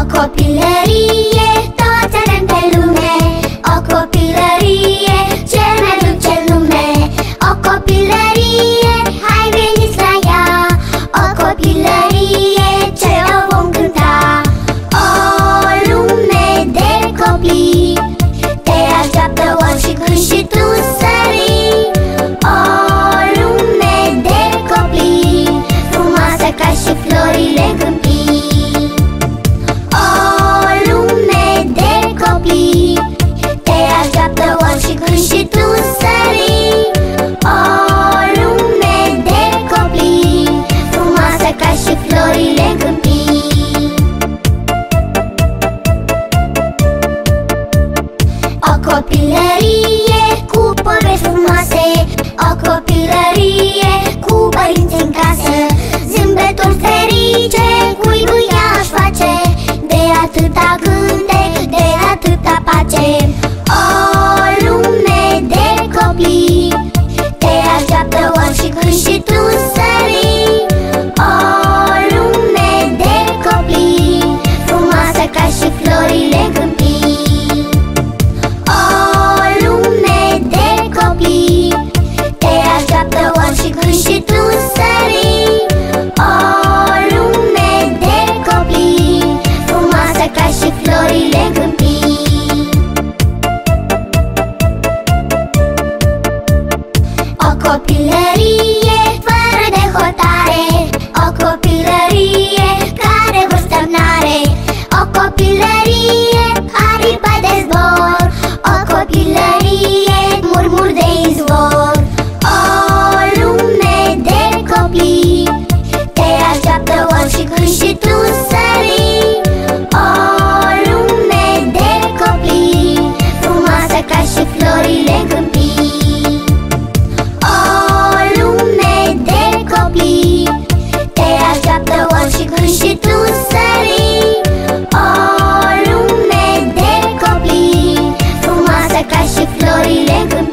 copilărie, toți avem pe lume. O copilărie ce ne duce în lume. O copilărie, hai veniți la ea. O copilărie ce o vom cânta. O lume de copii te așteaptă ori și când și tu sări. O lume de copii frumoasă ca și florile în câmpii. Te așteaptă ori și când și tu sări. O lume de copii frumoasă ca și florile în câmpii. O copilărie cu povești frumoase. O copilărie cu părinți în casă. Zâmbeturi ferice cuibui ea aș face. De atâta cântec, de atâta pace. O lume de copii te așteaptă ori și când și tu sări. O lume de copii frumoasă ca și florile în câmpii. O lume de copii te așteaptă ori și când și tu sări. O lume de copii frumoasă ca și florile în câmpii. O copilărie fără de hotare. O copilărie care vârstă n-are. O copilărie aripă de zbor. O copilărie murmur de izvor. O lume de copii te așteaptă ori și când și tu sări. O lume de copii frumoasă ca și florile în câmpii. O lume de copii te așteaptă ori și când și tu sări. O lume de copii frumoasă ca și florile în câmpii.